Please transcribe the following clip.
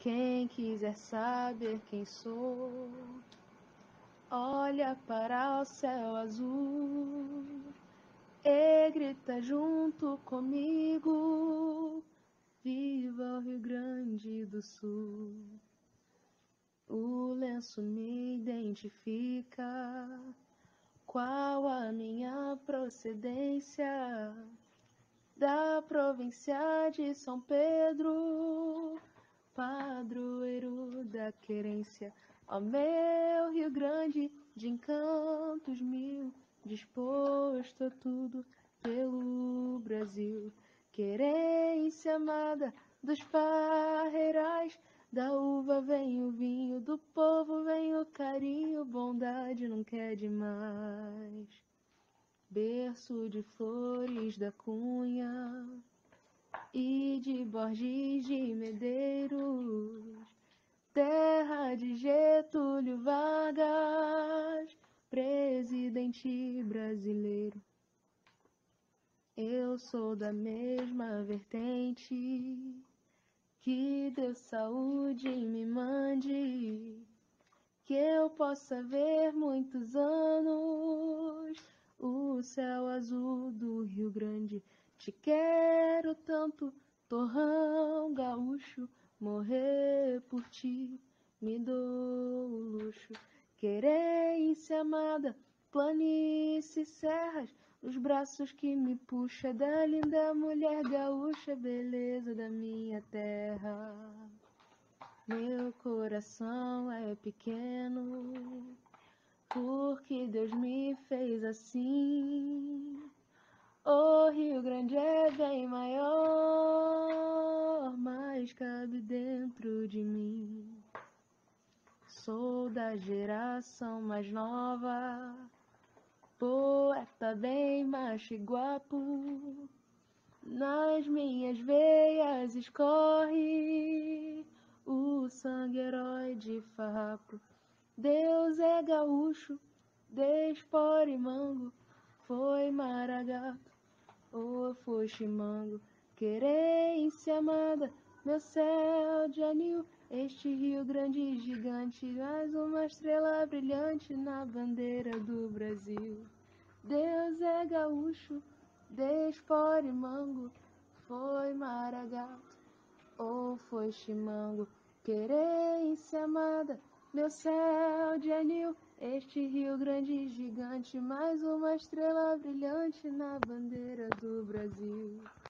Quem quiser saber quem sou, olha para o céu azul e grita junto comigo: viva o Rio Grande do Sul. O lenço me identifica, qual a minha procedência, da província de São Pedro, padroeiro da querência. Ó meu Rio Grande, de encantos mil, disposto a tudo pelo Brasil. Querência amada dos parreirais, da uva vem o vinho, do povo vem o carinho, bondade nunca é demais. Berço de Flores da Cunha e de Borges de Medeiros, terra de Getúlio Vargas, presidente brasileiro. Eu sou da mesma vertente, que Deus saúde me mande, que eu possa ver muitos anos o céu azul do Rio Grande. Te quero tanto, torrão gaúcho, morrer por ti me dou o luxo. Querência amada, planícies, serras, os braços que me puxa da linda mulher gaúcha, beleza da minha terra. Meu coração é pequeno, porque Deus me fez assim. O Rio Grande é bem maior, mas cabe dentro de mim. Sou da geração mais nova, poeta bem macho e guapo. Nas minhas veias escorre o sangue herói de farrapo. Deus é gaúcho, Despor e Mango, foi Maragato ou foi Chimango. Querência amada, meu céu de anil, este Rio Grande gigante, mais uma estrela brilhante na bandeira do Brasil. Deus é gaúcho, Despor e Mango, foi Maragato ou foi Chimango. Querência amada, meu céu de anil, este Rio Grande gigante, mais uma estrela brilhante na bandeira do Brasil.